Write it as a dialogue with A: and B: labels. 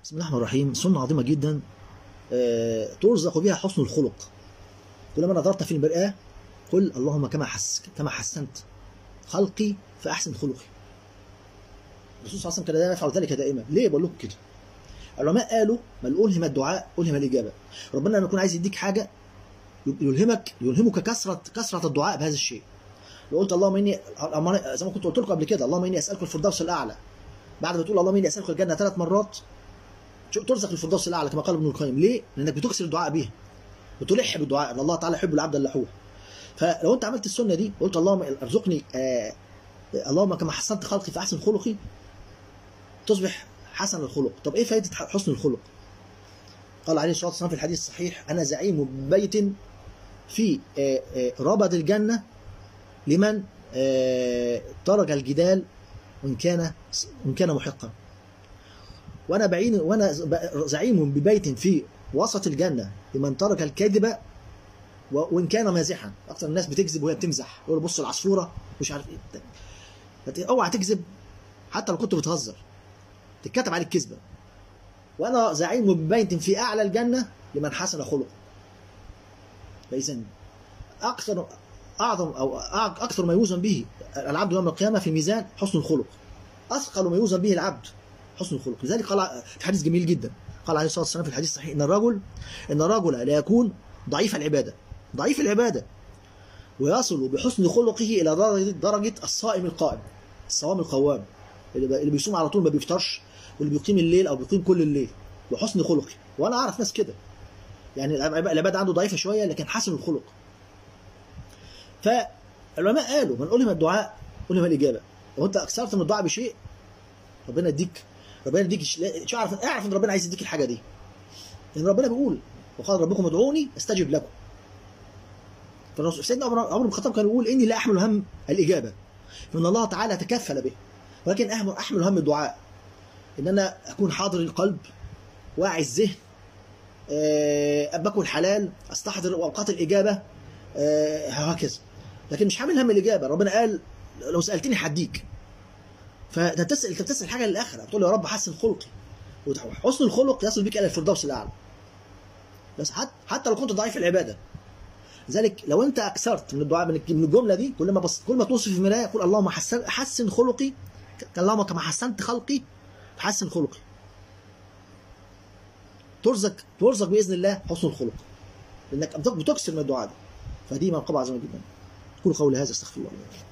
A: بسم الله الرحمن الرحيم. سنة عظيمة جدا ترزق بها حسن الخلق. كلما نظرت في المرآة قل اللهم كما حسنت خلقي فأحسن خلقي. الرسول صلى الله عليه وسلم كان يفعل ذلك دائما. ليه بقول لكم كده؟ العلماء قالوا من ألهم الدعاء ألهم الإجابة. ربنا لما يكون عايز يديك حاجة يلهمك كثرة الدعاء بهذا الشيء. لو قلت اللهم إني، زي ما كنت قلت لكم قبل كده، اللهم إني أسألك الفردوس الأعلى، بعد ما تقول اللهم إني أسألك الجنة 3 مرات ترزق الفردوس الأعلى كما قال ابن القيم. ليه؟ لأنك بتكسر الدعاء بيها، بتلح بالدعاء، ان الله تعالى يحب العبد اللحوح. فلو انت عملت السنه دي قلت اللهم ارزقني اللهم كما حسنت خلقي فاحسن خلقي، تصبح حسن الخلق. طب ايه فائده حسن الخلق؟ قال عليه الصلاه والسلام في الحديث الصحيح: انا زعيم ببيت في ربد الجنه لمن ترك الجدال وان كان محقا. وانا زعيم ببيت في وسط الجنه لمن ترك الكذب وان كان مازحا. اكثر الناس بتكذب وهي بتمزح، يقول بص العصفوره مش عارف ايه. اوعى تكذب حتى لو كنت بتهزر، تتكتب عليك كذبه. وانا زعيم ببيت في اعلى الجنه لمن حسن خلقه. فاذا اكثر ما يوزن به العبد يوم القيامه في الميزان حسن الخلق. اثقل ما يوزن به العبد حسن الخلق. لذلك قال في حديث جميل جدا، قال عليه الصلاه والسلام في الحديث الصحيح: ان الرجل لا يكون ضعيف العباده ويصل بحسن خلقه الى درجه الصائم القائم، الصوام القوام، اللي بيصوم على طول ما بيفطرش، واللي بيقيم الليل او بيقيم كل الليل بحسن خلقه. وانا اعرف ناس كده، يعني العباده عنده ضعيفه شويه لكن حسن الخلق. فالعلماء قالوا من ألهم الدعاء ألهم الإجابة. لو أنت أكثرت من الدعاء بشيء ربنا يديك اعرف ان ربنا عايز يديك الحاجه دي. لان ربنا بيقول: وقال ربكم ادعوني استجب لكم. سيدنا عمر بن الخطاب كان يقول: اني لا احمل هم الاجابه، فان الله تعالى تكفل به، ولكن احمل هم الدعاء، ان انا اكون حاضر القلب، واعي الذهن، باكل حلال، استحضر اوقات الاجابه، هكذا. لكن مش حامل هم الاجابه. ربنا قال: لو سالتني هديك. فانت بتسال حاجه للاخره، بتقول يا رب حسن خلقي. وحسن الخلق يصل بك الى الفردوس الاعلى، بس حتى لو كنت ضعيف العباده. لذلك لو انت اكثرت من الدعاء من الجمله دي، كل ما تبص في المرايه قول اللهم حسن خلقي، اللهم كما حسنت خلقي فحسن خلقي. ترزق باذن الله حسن الخلق، لانك بتكثر من الدعاء ده. فدي منقبه عظيمه جدا. قولوا قولي هذا استغفر الله.